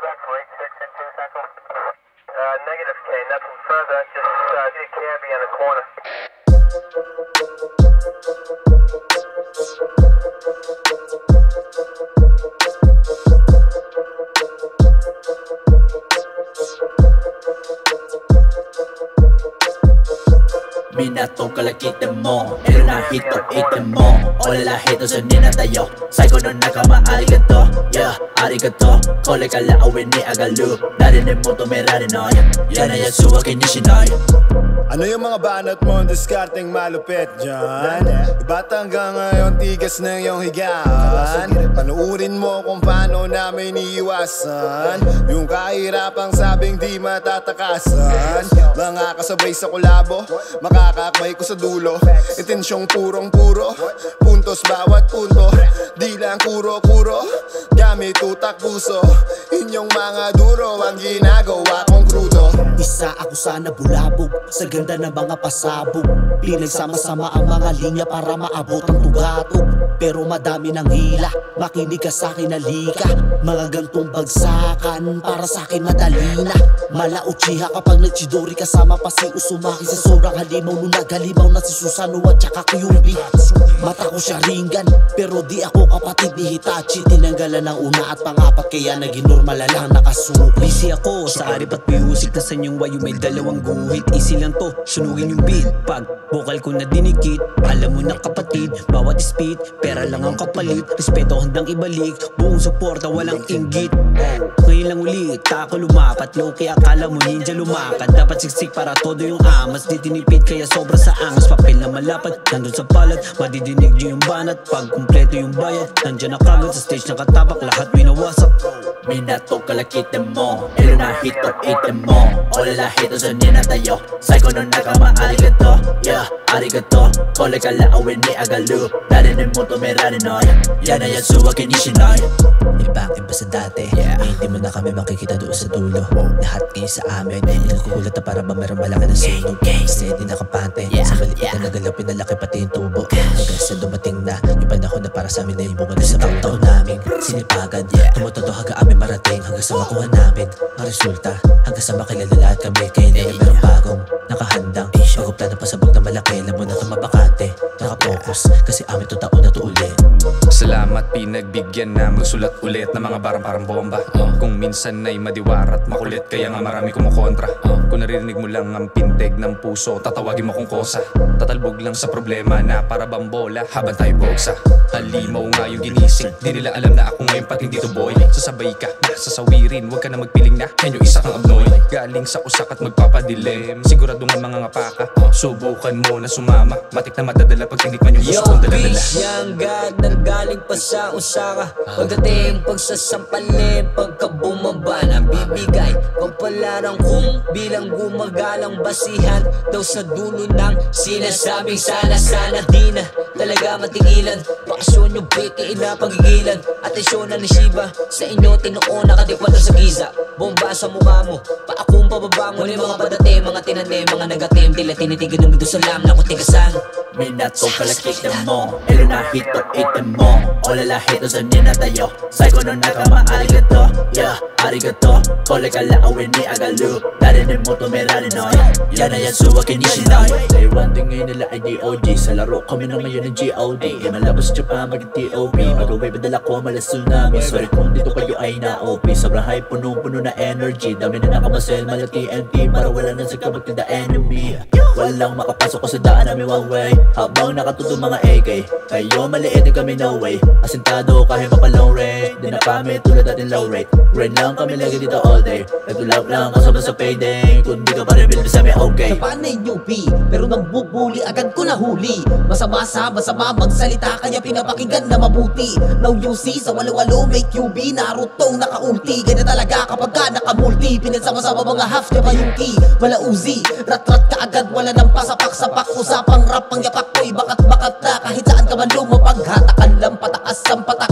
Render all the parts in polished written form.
Negative K, nothing further, just get a cabbie on the corner. Minato kalakitan mo, ero na hito item mo. Olala hito sa ninatayo, Psycho no nakama arigato. Yeah, arigato, kole kala awen ni agalu. Narinig mo to merari no, yana yatsuwa kinishinay. Ano yung mga banat mo, diskarteng malupit dyan? Iba't hanggang ngayon tigas na yung higaan. Panuurin mo kung paano namin iniiwasan yung kahirapang sabing di matatakasan. Mga kasabay sa kulabo, makakakmay ko sa dulo. Intensyong purong-puro, puntos bawat punto. Di lang kuro-kuro, gamit utak puso. Inyong mga duro ang ginagawa kong krudo. Isa ako sana bulabog sa ganda ng mga pasabog. Pinagsama-sama ang mga linya para maabot ang tugatog. Pero madami ng hila, makinig ka sa'kin halika. Mga gantong bagsakan, para sa'kin madali na. Malauchiha kapag nagchidori kasama pa si Uzumaki. Sa sobrang halimaw nung naghalimaw na si Susano at saka Kyuubi. Mata ko siya ringan, pero di ako kapatid ni Hitachi. Tinanggalan ng una at pangapat, kaya naging normal na lang nakasukli. Busy ako sa arip at music na sa inyong wayo may dalawang guhit. Easy lang to, sunugin yung beat. Pag vocal ko na dinikit, alam mo na kapatid, bawat speed, pera lang ang kapalit. Respeto handang ibalik, buong suporta walang inggit. Ngayon lang ulit, ako lumapat low, kaya akala mo ninja lumakad. Dapat siksik para todo yung amas, di tinipid kaya sobra sa angas. Papel na malapad, nandun sa palad, madidinig nyo yung banat. Pag kumpleto yung bayad, nandyan na kagad sa stage nakatapak, lahat winawasak. Minato kalakitan mo, ero na hito item mo. Olala hito sa ninatayo, Psycho no nakama arigato. Yeah, arigato, kole kala awen ni agalu. Narinig mo to merari no, yana yatsuwa kinishinay. Iba sa dati, hindi mo na kami makikita doon sa dulo. Lahat kayo sa amin, nakukulat na para ba meron malaki na sunog. Steady nakapante, sa balikat na nagalaw pinalaki pati yung tubo. Hanggang sa dumating na yung panahon na para sa amin na yung bunga na sa taon namin. Sinipagan, tumutodo hanggang amin marating, hanggang sa makuha namin ang resulta, hanggang sa makilala lahat kami. Kaya na meron bagong nakahandang magupla na pasabog na malaki. Alam mo na ito mabakante, nakapokus kasi amin ito taon na ito ulit. Salamat pinagbigyan na magsulat ulit na mga barang parang bomba. Kung minsan ay madiwarat makulit, kaya nga marami kumukontra. Kung naririnig mo lang ang pintig ng puso, tatawagin mo kong kosa. Tatalbog lang sa problema na para bambola habang tayo bogsa. Halimaw nga yung ginising, di nila alam na ako ngayon pati dito boy. Sasabay ka, sasawirin, huwag ka na magpiling na yan yung isa kang abnoy. Galing sa usak at magpapadilim, sigurado nga mga ngapaka. Subukan mo na sumama, matik na madadala pag tinikman yung gusto kong daladala. Yang gag nanggaling pa sa Osaka. Pagdating pagsasampalin, pagka bumaba na bibigay kapalarang kung bilang gumagalang basihan daw sa dulo ng sinasabing sana di na talaga matigilan. Bakasyon yung peke inapagigilan, atensyon na ni Shiba sa inyo tinuon nakadikwado sa giza. Bomba sa mukha mo, pa akong pababangon. Yung mga padate, mga tinanim, mga nagatim, tila tinitigan ng mundo sa lam na kutigasan. Minato kalakitan mo, ero na hito item mo. Olala hito sa ninatayo, Psycho no nakama arigato. Yeah, arigato, kole kala awen ni agalu. Narinig mo to merari no, yana yatsuwa kinishinay. Day one din ngayon nila ay DOG, sa laro kami na ngayon ng GOD. Malabas sa Japan maging TOP, mag-away badala ko malas tsunami. Sorry kung dito kayo ay na-OP, sobrang high punong-puno na energy. Dami na nakamasel mala TNT, para wala nang sagkabag to the enemy. Walang makapasok ko sa daan namin one way, habang nakatutong mga AK. Kayo maliit na kami no way, asintado kahit mapalong range. Di na kami tulad natin low rate, grind lang kami lagi dito all day. Nagtulap lang kasama sa payday, kung di ka pa rin bilib sa amin okay. Kapanay newbie, pero nagbubuli agad ko nahuli. Masama magsalita, kaya pinapakinggan na mabuti. Now you see, sa walo-walo may QB, Naruto naka-ulti. Ganyan talaga kapag ka naka-multi, pinagsama-sama mga half niya pa yung key. Wala uzi, rat-rat ka agad, wala nang pasapak-sapak. Usapang rap, ang yapak ko'y bakat-bakat na kahit saan ka man lumapag. Hatakan lang patakas ang patak,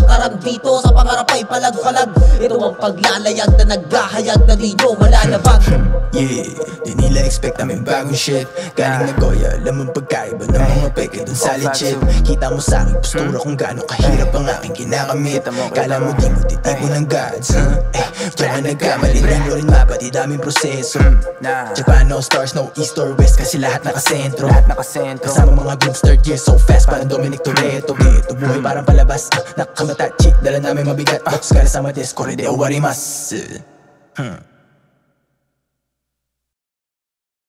dito sa pangarap ay palag-palag. Ito ang paglalayag na naghahayag na di nyo malalabag. Yeah, di nila expect namin bagong shit. Galing na Goya, alam mong pagkaiba ng mga peke dun sa legit. Kita mo sa aking postura kung gaano kahirap ang aking kinakamit. Kala mo di mo titibo ng gods, Diyan ka nagkamali, di mo rin mapati daming proseso. Japan, no stars, no east or west, kasi lahat nakasentro. Kasama mga gangster years so fast, parang Dominic Toretto. Ito buhay parang palabas, nakamatachi, dala namin mabigat. Box kala sa matis, korede o warimas.